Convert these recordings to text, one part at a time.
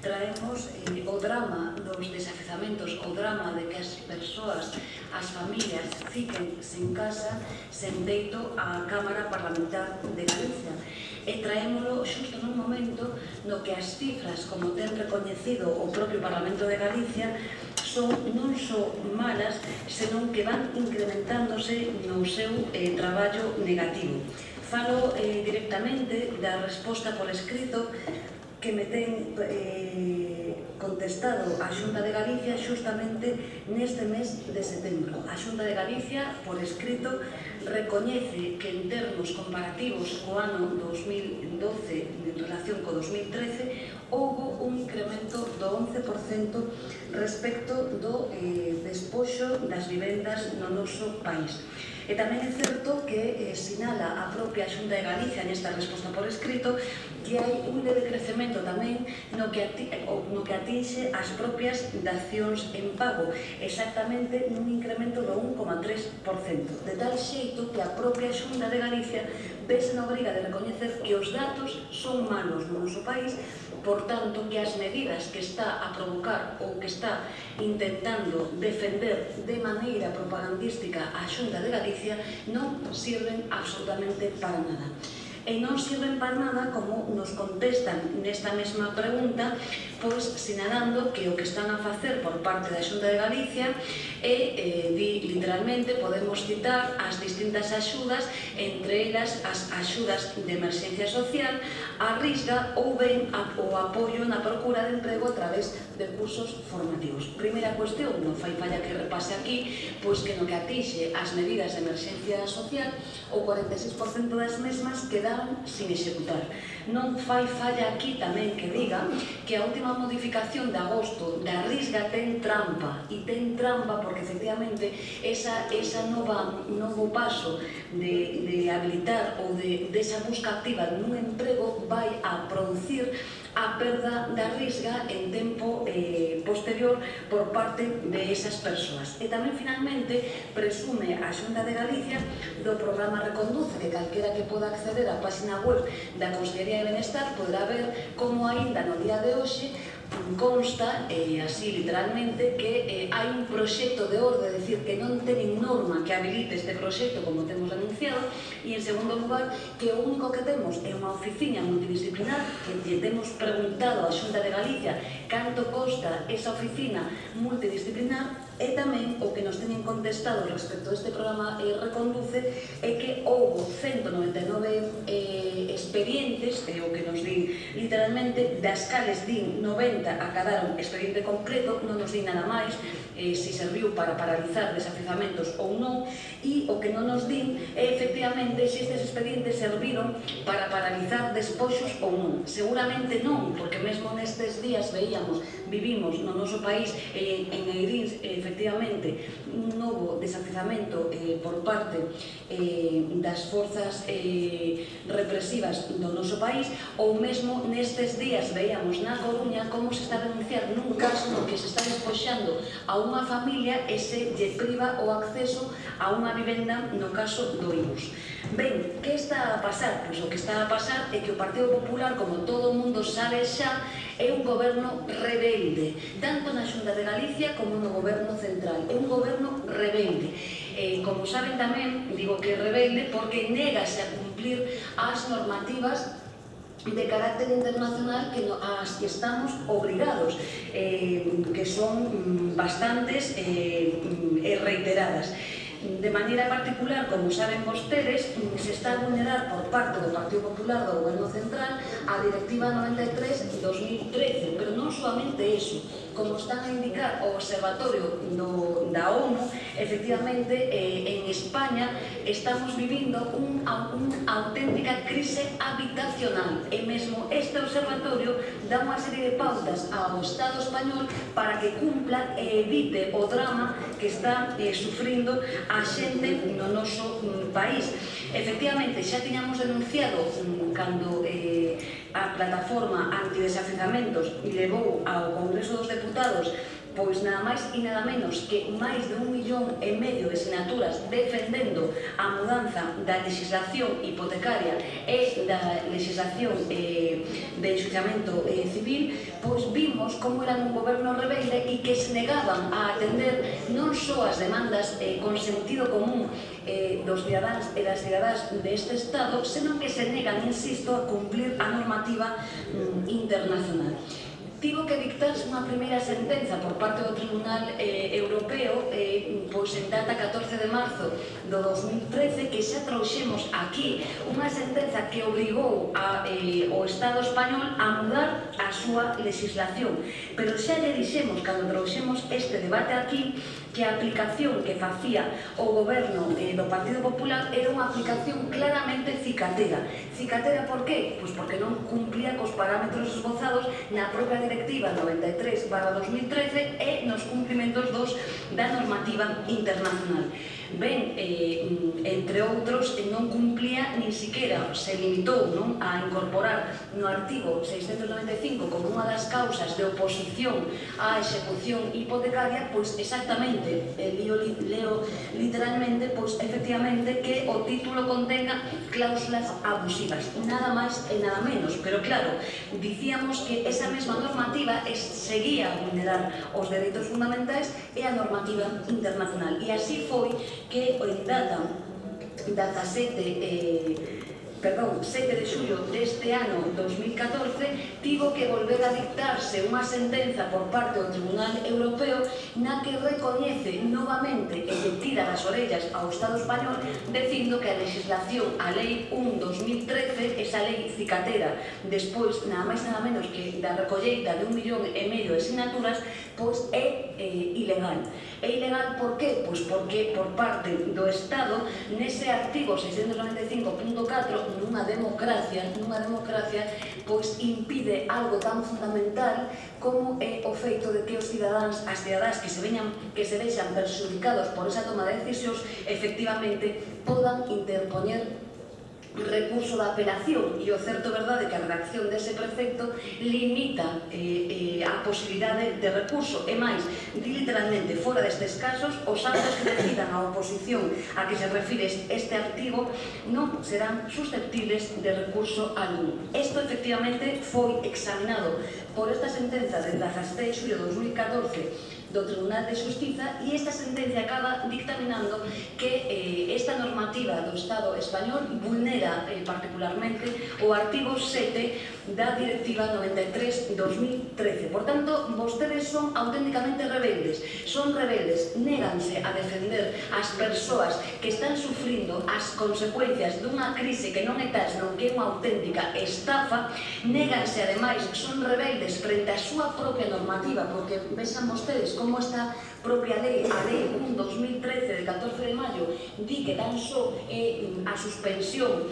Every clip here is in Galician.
traemos o drama dos desafizamentos, o drama de que as persoas, as familias, fiquen sen casa, sen teito á Cámara Parlamentar de Galicia. E traémolo xusto nun momento no que as cifras, como ten recoñecido o propio Parlamento de Galicia, son non só malas, senón que van incrementándose no seu traballo negativo. Falo directamente da resposta por escrito que me ten contestado a Xunta de Galicia justamente neste mes de setembro. A Xunta de Galicia, por escrito, recoñece que en termos comparativos co ano 2012 en relación co 2013 houbo un incremento do 11% respecto do despoxo das vivendas no noso país. E tamén é certo que sinala a propia Xunta de Galicia nesta resposta por escrito que hai un leve crecemento tamén no que atinxe as propias dacións en pago, exactamente nun incremento do 1,3%, de tal xeito que a propia Xunta de Galicia vese na obriga de recoñecer que os datos son malos no noso país, por tanto, que as medidas que está a provocar ou que está intentando defender de maneira propagandística a Xunta de Galicia non sirven absolutamente para nada. E non sirven para nada, como nos contestan nesta mesma pregunta, pois sinalando que o que están a facer por parte da Xunta de Galicia é, literalmente, podemos citar as distintas axudas, entre elas as axudas de emerxencia social, a Risga ou ben o apoio na procura de emprego a través de cursos formativos. Primeira cuestión, non fai falla que repase aquí, pois que no que atinxe as medidas de emerxencia social, o 46% das mesmas quedaron sin executar. Non fai falla aquí tamén que diga que a última modificación de agosto da Risga ten trampa, e ten trampa porque efectivamente esa novo paso de habilitar ou desa busca activa nun emprego vai a producir a perda da Risga en tempo posterior por parte de esas persoas. E tamén, finalmente, presume a Xunta de Galicia do programa Reconduce, que calquera que poda acceder á página web da Consellería de Benestar poderá ver como aínda no día de hoxe consta, así literalmente, que hai un proxecto de orde, é dicir, que non teñen norma que habilite este proxecto como temos anunciado, e en segundo lugar, que o único que temos é unha oficina multidisciplinar que lle temos preguntado a Xunta de Galicia canto costa esa oficina multidisciplinar, e tamén o que nos teñen contestado respecto a este programa Reconduce é que houbo 199 expedientes, é o que nos din literalmente, das cales din 90 acadaron expediente completo, non nos din nada máis se serviu para paralizar desafizamentos ou non, e o que non nos din é efectivamente se estes expedientes serviron para paralizar despoxos ou non. Seguramente non, porque mesmo nestes días vivimos no noso país en Eirins efectivamente un novo desafizamento por parte das forzas represivas do noso país, ou mesmo nestes días veíamos na Coruña como se está a denunciar nun caso no que se está despoxando a unha familia e se lle priva o acceso a unha vivenda no caso do IBUS. Ben, que está a pasar? Pois o que está a pasar é que o Partido Popular, como todo o mundo sabe xa, é un goberno rebelde, tanto na Xunta de Galicia como no goberno central. É un goberno rebelde. Como saben tamén, digo que é rebelde porque négase a cumplir as normativas de carácter internacional ás que estamos obrigados, que son bastantes e reiteradas. De maneira particular, como saben vostedes, se está a vulnerar por parte do Partido Popular do Goberno Central a Directiva 93/2013, pero non solamente iso. Como están a indicar o Observatorio da ONU, efectivamente, en España estamos vivindo unha auténtica crise habitacional, e mesmo este observatorio dá unha serie de pautas ao Estado español para que cumpla e evite o drama que está sufrindo a xente no noso país. Efectivamente, xa tiñamos denunciado cando a plataforma antidesafizamentos levou ao Congreso dos Deputados pois nada máis e nada menos que máis de 1,5 millón de sinaturas defendendo a mudanza da legislación hipotecaria e da legislación de enxuciamento civil, pois vimos vimos como eran un goberno rebelde e que se negaban a atender non só as demandas con sentido común dos cidadáns e das cidadás deste Estado, senón que se negan, insisto, a cumplir a normativa internacional. Tivo que dictarse unha primeira sentenza por parte do Tribunal Europeo pois en data 14 de marzo do 2013, que xa trouxemos aquí unha sentenza que obrigou ao Estado español a mudar a súa legislación. Pero xa lle dixemos, cando trouxemos este debate aquí, que a aplicación que facía o goberno do Partido Popular era unha aplicación claramente cicatera. Cicatera por qué? Pois porque non cumplía cos parámetros esbozados na propia Directiva 93/2013 e nos cumprimentos da normativa internacional. Ben, entre outros, non cumplía, nin siquiera se limitou a incorporar no artigo 695 como unha das causas de oposición á execución hipotecaria, pois exactamente, leo literalmente, pois efectivamente que o título contenga cláusulas abusivas, nada máis e nada menos. Pero claro, dicíamos que esa mesma normativa seguía a vulnerar os dereitos fundamentais e a normativa internacional, e así foi que en data 7 de xullo deste ano 2014 tivo que volver a dictarse unha sentenza por parte do Tribunal Europeo na que recoñece novamente e que tira das orellas ao Estado español, dicindo que a legislación, a Lei 1/2013, esa lei cicatera, despois nada máis nada menos que da recolleita de 1,5 millón de sinaturas, pois é ilegal. É ilegal por qué? Pois porque por parte do Estado, nese artigo 695.4, nunha democracia, pois impide algo tan fundamental como é o feito de que os cidadáns, as cidadás que se vexan perxudicados por esa toma de decisións, efectivamente podan interpoñer recurso da apelación. E o certo verdade é que a redacción dese precepto limita a posibilidade de recurso, e máis, di literalmente, fora destes casos, os actos que decidan a oposición a que se refire este artigo non serán susceptibles de recurso algún. Isto efectivamente foi examinado por esta sentenza de 17 de xullo de 2014 do Tribunal de Xustiza, e esta sentencia acaba dictaminando que esta normativa do Estado español vulnera particularmente o artigo 7 da Directiva 93/2013. Por tanto, vostedes son auténticamente rebeldes. Son rebeldes, néganse a defender as persoas que están sufrindo as consecuencias dunha crise que non é tal, senón que é unha auténtica estafa. Néganse, ademais, son rebeldes frente á súa propia normativa, porque vexan vostedes como esta propia lei, a Lei 1/2013 de 14 de maio, di que tan só a suspensión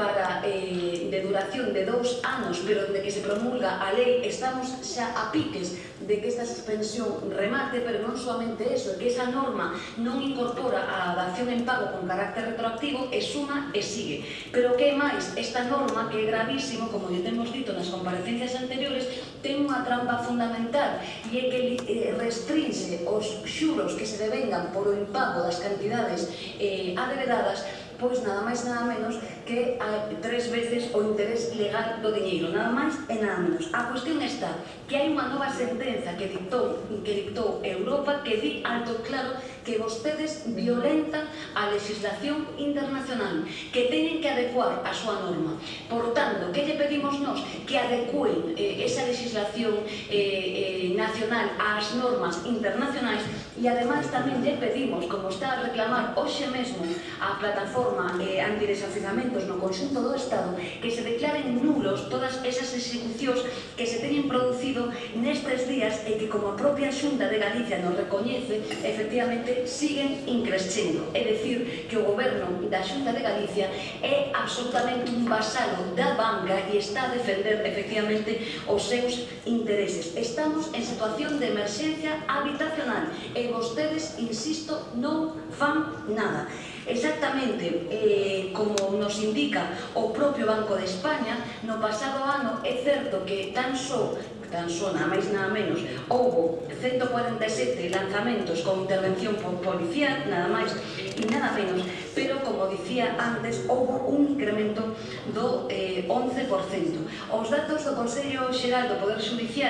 de duración de 2 anos, pero de que se promulga a lei estamos xa a piques de que esta suspensión remate. Pero non solamente eso, é que esa norma non incorpora a dación en pago con carácter retroactivo, e suma e sigue. Pero que é máis, esta norma, que é gravísimo, como lle temos dito nas comparecencias anteriores, ten unha trampa fundamental, e é que restringe os xuros que se devengan por o impago das cantidades adevedadas, pois nada máis nada menos que 3 veces o interés legal do diñeiro, nada máis e nada menos. A cuestión está que hai unha nova sentenza que dictou Europa, que di alto claro que vostedes violentan a legislación internacional, que teñen que adecuar a súa norma. Por tanto, que lle pedimos nós? Que adecúen esa legislación nacional ás normas internacionais, e ademais tamén lle pedimos, como está a reclamar hoxe mesmo a plataforma antidesafiuzamentos no conxunto do Estado, que se declaren nulos todas esas execucións que se teñen producido nestes días e que, como a propia Xunta de Galicia nos recoñece, efectivamente siguen increscendo. É dicir, que o goberno da Xunta de Galicia é absolutamente un vasalo da banca e está a defender efectivamente os seus intereses. Estamos en situación de emerxencia habitacional e vostedes, insisto, non fan nada. Exactamente como nos indica o propio Banco de España, no pasado ano é certo que tan só nada máis nada menos houbo 147 lanzamentos con intervención policial, nada máis e nada menos, pero como dicía antes, houbo un incremento do 11%. Os datos do Consello Xeral do Poder Xudicial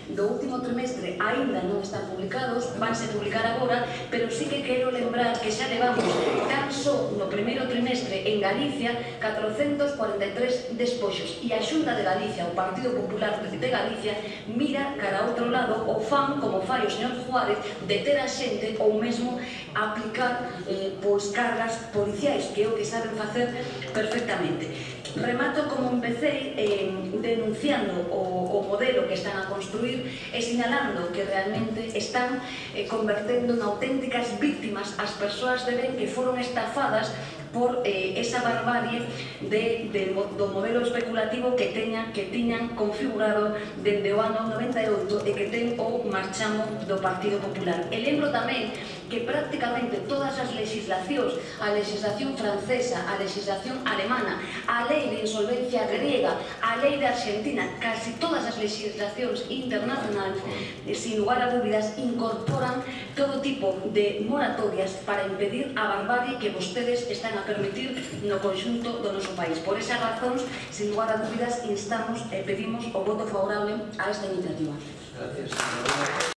do último trimestre aínda non están publicados, vanse publicar agora, pero sí que quero lembrar que xa levamos tan só no primeiro trimestre en Galicia 443 despoxos, e a Xunta de Galicia, o Partido Popular de Galicia, mira cara a outro lado, o fan, como fai o señor Juárez, deter a xente ou mesmo aplicar cargas policiais, que é o que saben facer perfectamente. Remato como empecé denunciando o modelo que están a construir e sinalando que realmente están convertendo en auténticas víctimas as persoas de ben que foron estafadas por esa barbarie do modelo especulativo que tiñan configurado dende o ano 98 e que ten o marchamo do Partido Popular. E lembro tamén que prácticamente todas as legislacións, a legislación francesa, a legislación alemana, a lei de insolvencia griega, a lei de Argentina, casi todas as legislacións internacionais, sin lugar a dúbidas, incorporan todo tipo de moratorias para impedir a barbarie que vostedes están a permitir no conxunto do noso país. Por esas razóns, sin lugar a dúbidas, instamos e pedimos o voto favorable a esta iniciativa. Gracias.